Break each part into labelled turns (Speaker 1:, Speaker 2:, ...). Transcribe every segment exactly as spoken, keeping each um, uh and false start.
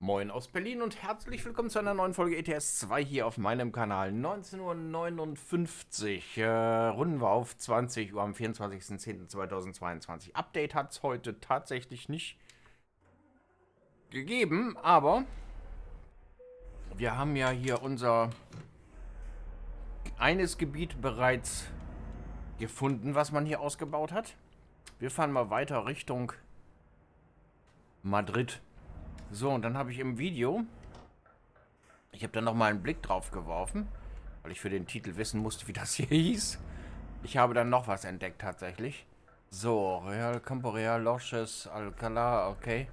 Speaker 1: Moin aus Berlin und herzlich willkommen zu einer neuen Folge E T S zwei hier auf meinem Kanal. neunzehn Uhr neunundfünfzig, äh, runden wir auf zwanzig Uhr am vierundzwanzigsten zehnten zweitausendzweiundzwanzig. Update hat es heute tatsächlich nicht gegeben, aber wir haben ja hier unser eines Gebiet bereits gefunden, was man hier ausgebaut hat. Wir fahren mal weiter Richtung Madrid. So, und dann habe ich im Video, ich habe da nochmal einen Blick drauf geworfen, weil ich für den Titel wissen musste, wie das hier hieß. Ich habe dann noch was entdeckt tatsächlich. So, Real, Campo Real, Loches, Alcalá, okay.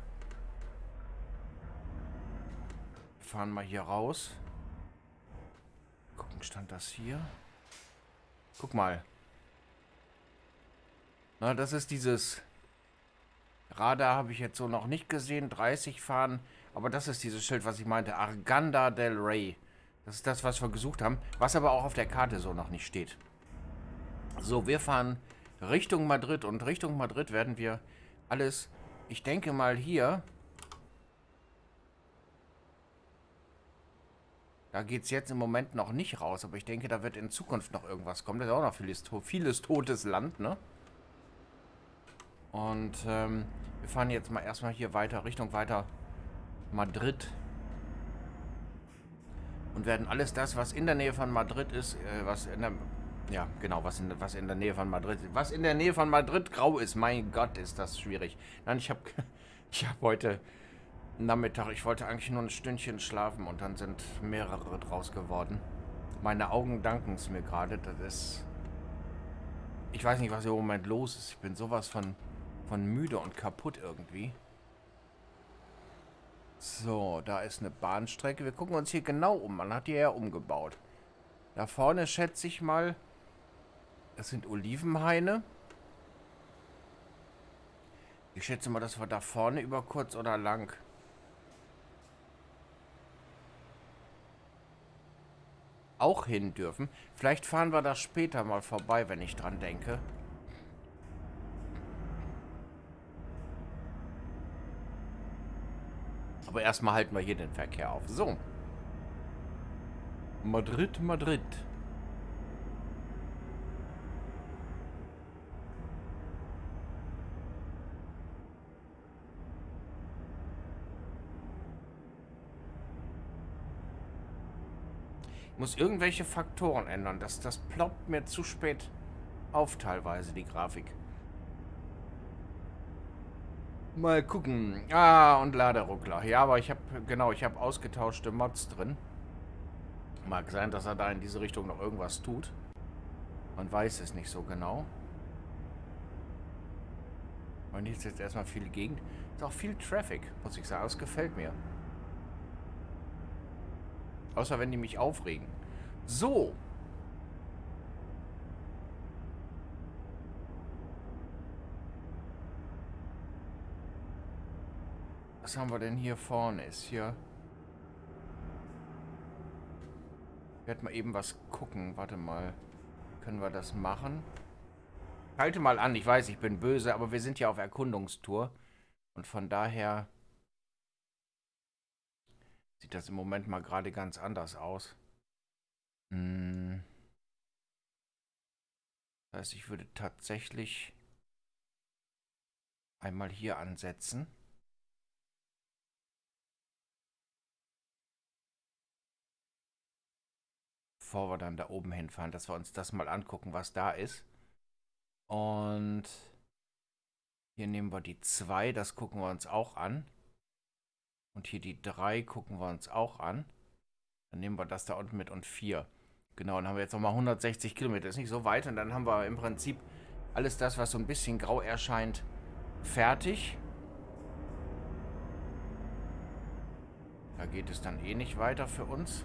Speaker 1: Wir fahren mal hier raus. Gucken, stand das hier? Guck mal. Na, das ist dieses Radar, habe ich jetzt so noch nicht gesehen. dreißig fahren. Aber das ist dieses Schild, was ich meinte. Arganda del Rey. Das ist das, was wir gesucht haben. Was aber auch auf der Karte so noch nicht steht. So, wir fahren Richtung Madrid. Und Richtung Madrid werden wir alles, ich denke mal hier. Da geht es jetzt im Moment noch nicht raus. Aber ich denke, da wird in Zukunft noch irgendwas kommen. Das ist auch noch vieles, vieles totes Land, ne? Und ähm, wir fahren jetzt mal erstmal hier weiter, Richtung weiter Madrid. Und werden alles das, was in der Nähe von Madrid ist, äh, was in der, ja genau, was in, was in der Nähe von Madrid ist, was in der Nähe von Madrid grau ist, mein Gott, ist das schwierig. Nein, ich habe ich hab heute Nachmittag, ich wollte eigentlich nur ein Stündchen schlafen und dann sind mehrere draus geworden. Meine Augen danken es mir gerade, das ist, ich weiß nicht, was im Moment los ist, ich bin sowas von von müde und kaputt irgendwie. So, da ist eine Bahnstrecke. Wir gucken uns hier genau um. Man hat die ja umgebaut. Da vorne schätze ich mal, das sind Olivenhaine. Ich schätze mal, dass wir da vorne über kurz oder lang auch hin dürfen. Vielleicht fahren wir da später mal vorbei, wenn ich dran denke. Aber erstmal halten wir hier den Verkehr auf. So. Madrid, Madrid. Ich muss irgendwelche Faktoren ändern. Das, das ploppt mir zu spät auf teilweise, die Grafik. Mal gucken. Ah, und Laderuckler. Ja, aber ich habe, genau, ich habe ausgetauschte Mods drin. Mag sein, dass er da in diese Richtung noch irgendwas tut. Man weiß es nicht so genau. Und hier ist jetzt erstmal viel Gegend. Ist auch viel Traffic, muss ich sagen. Das gefällt mir. Außer wenn die mich aufregen. So. Was haben wir denn hier vorne? Ist hier... Ich werde mal eben was gucken. Warte mal. Können wir das machen? Halte mal an. Ich weiß, ich bin böse, aber wir sind ja auf Erkundungstour. Und von daher sieht das im Moment mal gerade ganz anders aus. Hm. Das heißt, ich würde tatsächlich einmal hier ansetzen. Bevor wir dann da oben hinfahren, dass wir uns das mal angucken, was da ist. Und hier nehmen wir die zwei, das gucken wir uns auch an. Und hier die drei gucken wir uns auch an. Dann nehmen wir das da unten mit und vier. Genau, dann haben wir jetzt nochmal hundertsechzig Kilometer. Ist nicht so weit und dann haben wir im Prinzip alles das, was so ein bisschen grau erscheint, fertig. Da geht es dann eh nicht weiter für uns.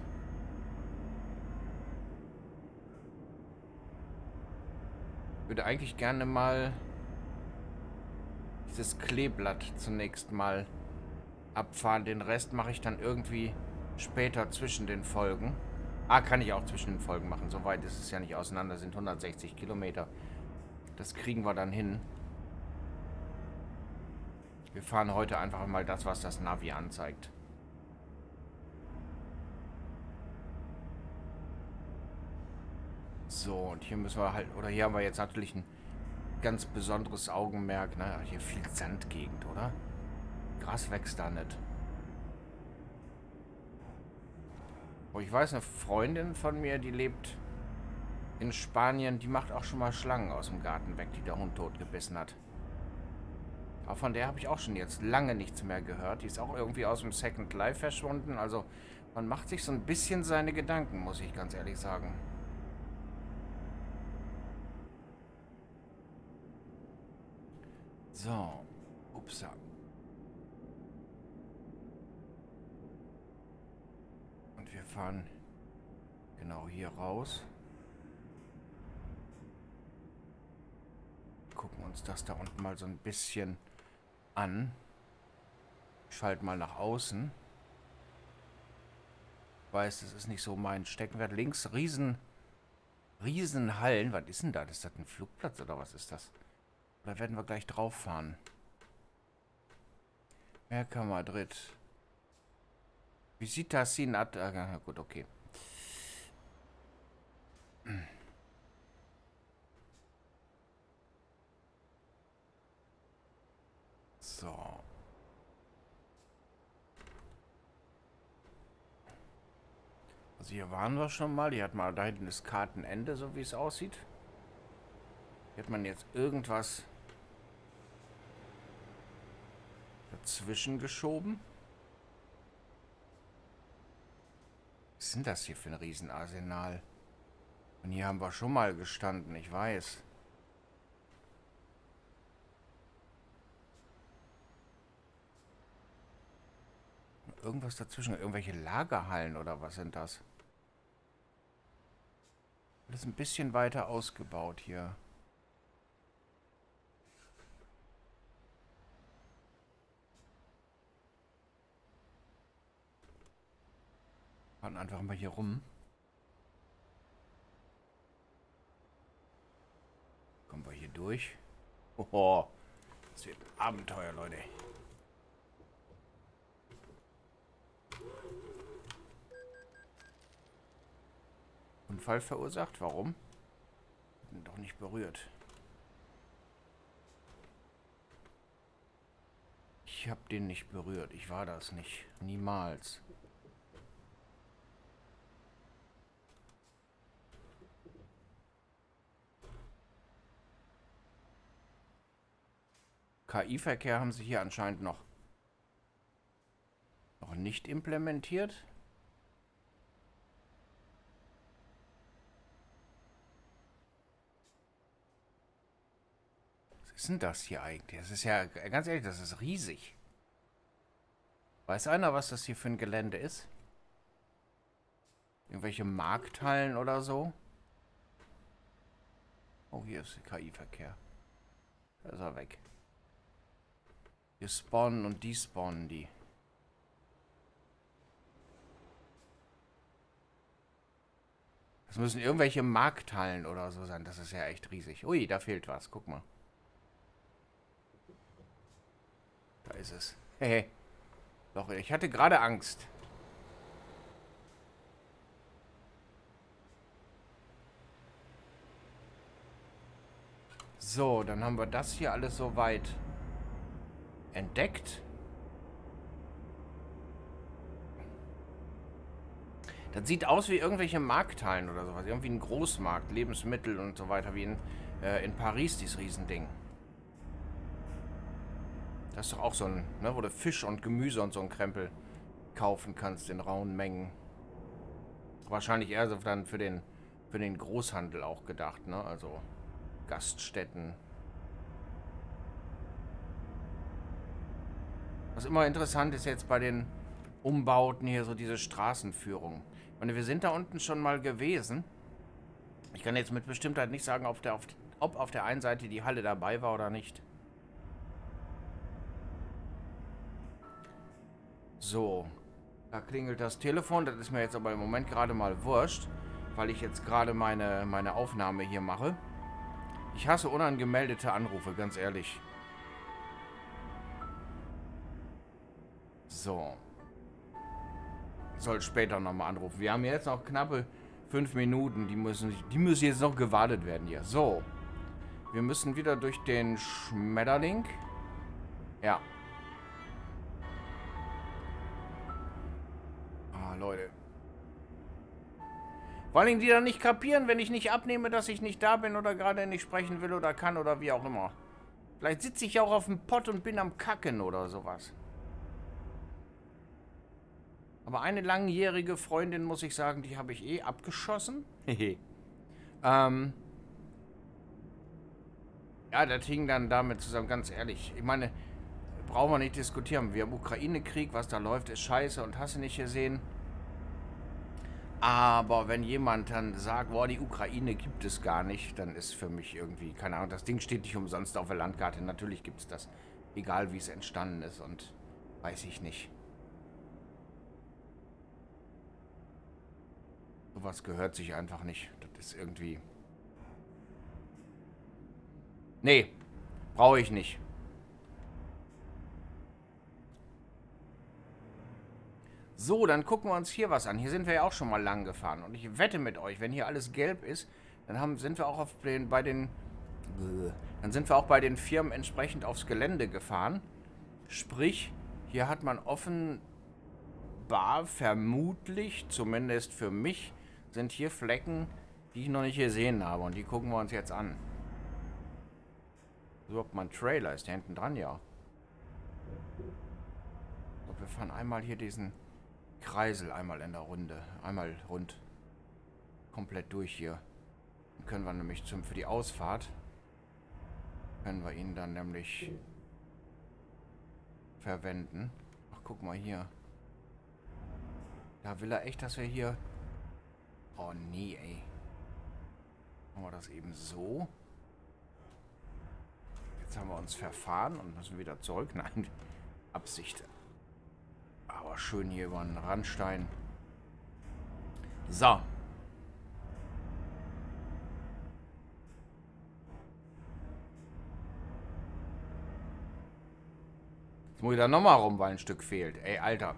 Speaker 1: Ich würde eigentlich gerne mal dieses Kleeblatt zunächst mal abfahren. Den Rest mache ich dann irgendwie später zwischen den Folgen. Ah, kann ich auch zwischen den Folgen machen. So weit ist es ja nicht auseinander. Sind hundertsechzig Kilometer. Das kriegen wir dann hin. Wir fahren heute einfach mal das, was das Navi anzeigt. So, und hier müssen wir halt, oder hier haben wir jetzt natürlich ein ganz besonderes Augenmerk. Na, hier viel Sandgegend, oder? Gras wächst da nicht. Oh, ich weiß, eine Freundin von mir, die lebt in Spanien, die macht auch schon mal Schlangen aus dem Garten weg, die der Hund totgebissen hat. Aber von der habe ich auch schon jetzt lange nichts mehr gehört. Die ist auch irgendwie aus dem Second Life verschwunden. Also man macht sich so ein bisschen seine Gedanken, muss ich ganz ehrlich sagen. So. Upsa. Und wir fahren genau hier raus. Gucken uns das da unten mal so ein bisschen an. Ich schalte mal nach außen. Ich weiß, das ist nicht so mein Steckenpferd. Links riesen, riesen Hallen. Was ist denn da? Ist das ein Flugplatz oder was ist das? Da werden wir gleich drauf fahren. Merca Madrid. Visita sin ad... Ah, gut, okay. So. Also hier waren wir schon mal. Hier hat man, da hinten das Kartenende, so wie es aussieht. Hier hat man jetzt irgendwas dazwischen geschoben. Was ist denn das hier für ein Riesenarsenal? Und hier haben wir schon mal gestanden, ich weiß. Irgendwas dazwischen, irgendwelche Lagerhallen oder was sind das? Das ist ein bisschen weiter ausgebaut hier. Fahren einfach mal hier rum. Kommen wir hier durch. Oho, das wird ein Abenteuer, Leute. Unfall verursacht? Warum? Bin doch nicht berührt. Ich habe den nicht berührt. Ich war das nicht. Niemals. K I-Verkehr haben sie hier anscheinend noch, noch nicht implementiert. Was ist denn das hier eigentlich? Das ist ja, ganz ehrlich, das ist riesig. Weiß einer, was das hier für ein Gelände ist? Irgendwelche Markthallen oder so? Oh, hier ist K I-Verkehr. Da ist er weg. Hier spawnen und despawnen die. Das müssen irgendwelche Markthallen oder so sein. Das ist ja echt riesig. Ui, da fehlt was. Guck mal. Da ist es. Hehe. Doch, ich hatte gerade Angst. So, dann haben wir das hier alles soweit entdeckt. Das sieht aus wie irgendwelche Markthallen oder sowas. Irgendwie ein Großmarkt, Lebensmittel und so weiter, wie in, äh, in Paris, dieses Riesending. Das ist doch auch so ein, ne, wo du Fisch und Gemüse und so ein Krempel kaufen kannst in rauen Mengen. Wahrscheinlich eher so dann für den, für den Großhandel auch gedacht, ne? Also Gaststätten. Was immer interessant ist jetzt bei den Umbauten hier, so diese Straßenführung. Ich meine, wir sind da unten schon mal gewesen. Ich kann jetzt mit Bestimmtheit nicht sagen, ob, der auf, ob auf der einen Seite die Halle dabei war oder nicht. So. Da klingelt das Telefon. Das ist mir jetzt aber im Moment gerade mal wurscht, weil ich jetzt gerade meine, meine Aufnahme hier mache. Ich hasse unangemeldete Anrufe, ganz ehrlich. So. Ich soll später nochmal anrufen. Wir haben jetzt noch knappe Fünf Minuten, die müssen, die müssen jetzt noch gewartet werden hier. So. Wir müssen wieder durch den Schmetterling. Ja. Ah, Leute. Vor allem, die dann nicht kapieren, wenn ich nicht abnehme, dass ich nicht da bin oder gerade nicht sprechen will oder kann oder wie auch immer. Vielleicht sitze ich auch auf dem Pott und bin am Kacken oder sowas. Aber eine langjährige Freundin, muss ich sagen, die habe ich eh abgeschossen. Hehe. ähm. Ja, das hing dann damit zusammen, ganz ehrlich. Ich meine, brauchen wir nicht diskutieren. Wir haben Ukraine-Krieg, was da läuft, ist scheiße und hast du nicht gesehen. Aber wenn jemand dann sagt, boah, die Ukraine gibt es gar nicht, dann ist für mich irgendwie, keine Ahnung, das Ding steht nicht umsonst auf der Landkarte. Natürlich gibt es das, egal wie es entstanden ist und weiß ich nicht. Sowas gehört sich einfach nicht. Das ist irgendwie... Nee, brauche ich nicht. So, dann gucken wir uns hier was an. Hier sind wir ja auch schon mal lang gefahren. Und ich wette mit euch, wenn hier alles gelb ist, dann haben, sind wir auch auf den, bei den... Dann sind wir auch bei den Firmen entsprechend aufs Gelände gefahren. Sprich, hier hat man offenbar, vermutlich, zumindest für mich, sind hier Flecken, die ich noch nicht gesehen habe. Und die gucken wir uns jetzt an. So, ob mein Trailer ist, der hinten dran, ja. So, wir fahren einmal hier diesen Kreisel einmal in der Runde. Einmal rund. Komplett durch hier. Dann können wir nämlich zum, für die Ausfahrt können wir ihn dann nämlich verwenden. Ach, guck mal hier. Da will er echt, dass wir hier... Oh, nee, ey. Machen wir das eben so. Jetzt haben wir uns verfahren und müssen wieder zurück. Nein, Absicht. Aber schön hier über den Randstein. So. Jetzt muss ich da nochmal rum, weil ein Stück fehlt. Ey, Alter.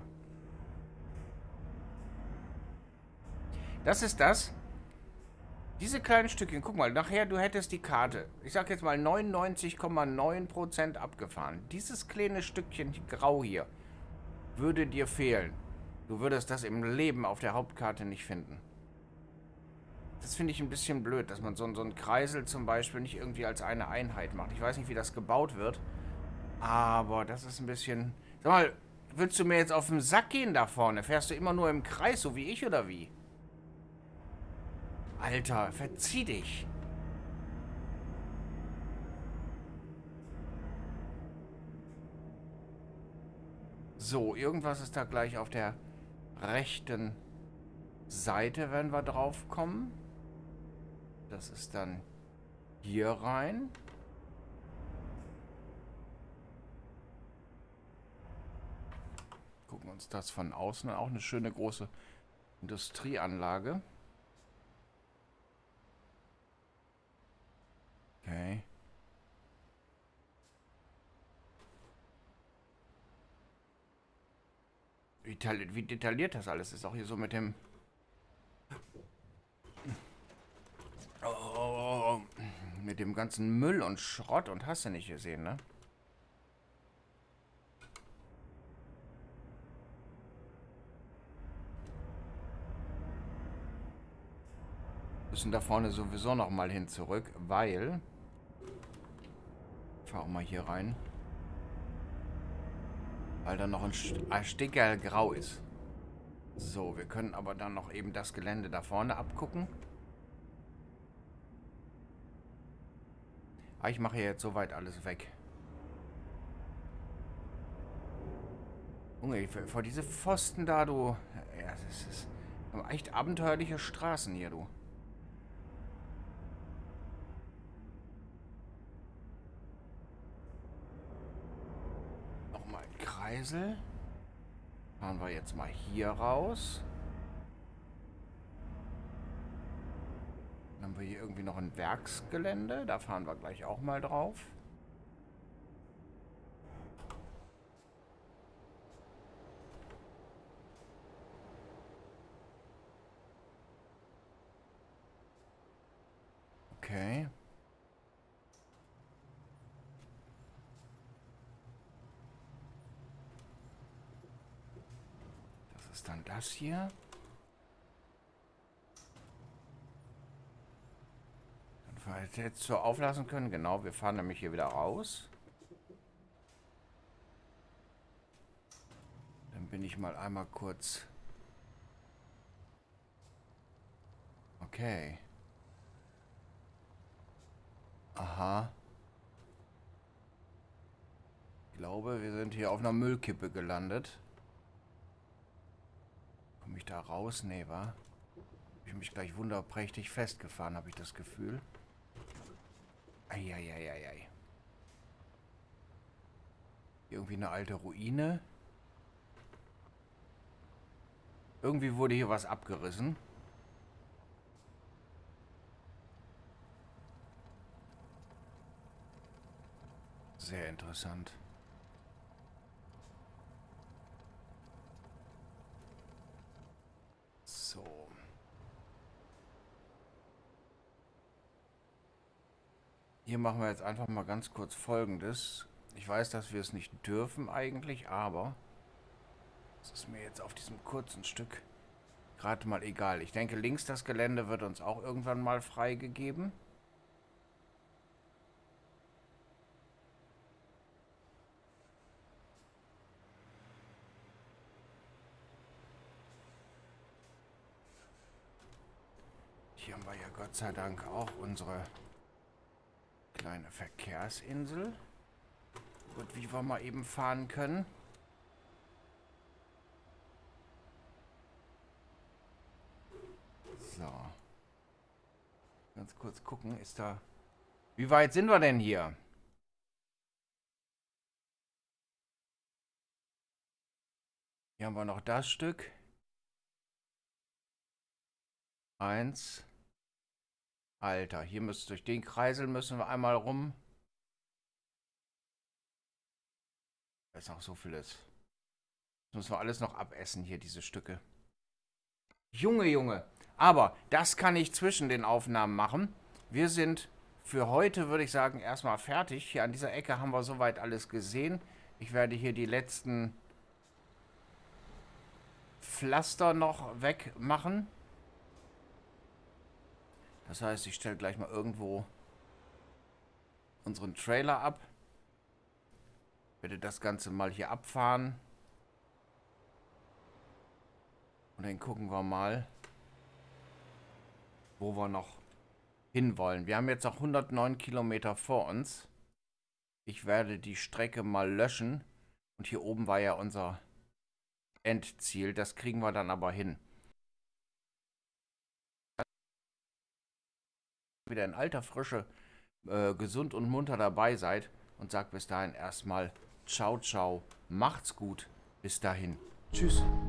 Speaker 1: Das ist das. Diese kleinen Stückchen, guck mal, nachher du hättest die Karte. Ich sag jetzt mal neunundneunzig Komma neun Prozent abgefahren. Dieses kleine Stückchen grau hier würde dir fehlen. Du würdest das im Leben auf der Hauptkarte nicht finden. Das finde ich ein bisschen blöd, dass man so, so einen Kreisel zum Beispiel nicht irgendwie als eine Einheit macht. Ich weiß nicht, wie das gebaut wird. Aber das ist ein bisschen... Sag mal, willst du mir jetzt auf den Sack gehen da vorne? Fährst du immer nur im Kreis, so wie ich, oder wie? Alter, verzieh dich. So, irgendwas ist da gleich auf der rechten Seite, wenn wir drauf kommen. Das ist dann hier rein. Gucken wir uns das von außen an. Auch eine schöne große Industrieanlage. Okay. Wie, detailliert, wie detailliert das alles ist. Auch hier so mit dem... Oh, mit dem ganzen Müll und Schrott und hast du nicht gesehen, ne? Müssen da vorne sowieso noch mal hin zurück, weil... Ich fahr auch mal hier rein. Weil da noch ein Stickerl grau ist. So, wir können aber dann noch eben das Gelände da vorne abgucken. Ah, ich mache hier jetzt soweit alles weg. Junge, vor diese Pfosten da, du... Ja, das ist... Wir haben echt abenteuerliche Straßen hier, du. Nochmal ein Kreisel. Fahren wir jetzt mal hier raus. Dann haben wir hier irgendwie noch ein Werksgelände. Da fahren wir gleich auch mal drauf. ist dann das hier? Dann wir jetzt so auflassen können. Genau, wir fahren nämlich hier wieder raus. Dann bin ich mal einmal kurz... Okay. Aha. Ich glaube, wir sind hier auf einer Müllkippe gelandet. Komme ich da raus? Nee, wa? Hab ich mich gleich wunderprächtig festgefahren, habe ich das Gefühl. Eieieiei. Irgendwie eine alte Ruine. Irgendwie wurde hier was abgerissen. Sehr interessant. So. Hier machen wir jetzt einfach mal ganz kurz Folgendes. Ich weiß, dass wir es nicht dürfen eigentlich, aber es ist mir jetzt auf diesem kurzen Stück gerade mal egal. Ich denke, links das Gelände wird uns auch irgendwann mal freigegeben. Hier haben wir ja Gott sei Dank auch unsere kleine Verkehrsinsel. Gut, wie wir mal eben fahren können. So. Ganz kurz gucken, ist da... Wie weit sind wir denn hier? Hier haben wir noch das Stück. Eins. Alter, hier müsste durch den Kreisel müssen wir einmal rum. Da ist noch so vieles. Das müssen wir alles noch abessen hier, diese Stücke. Junge, Junge. Aber das kann ich zwischen den Aufnahmen machen. Wir sind für heute, würde ich sagen, erstmal fertig. Hier an dieser Ecke haben wir soweit alles gesehen. Ich werde hier die letzten Pflaster noch wegmachen. Das heißt, ich stelle gleich mal irgendwo unseren Trailer ab. Werde das Ganze mal hier abfahren. Und dann gucken wir mal, wo wir noch hinwollen. Wir haben jetzt noch hundertneun Kilometer vor uns. Ich werde die Strecke mal löschen. Und hier oben war ja unser Endziel. Das kriegen wir dann aber hin. Wieder in alter Frische äh, gesund und munter dabei seid. Und sagt bis dahin erstmal ciao, ciao. Macht's gut. Bis dahin. Tschüss.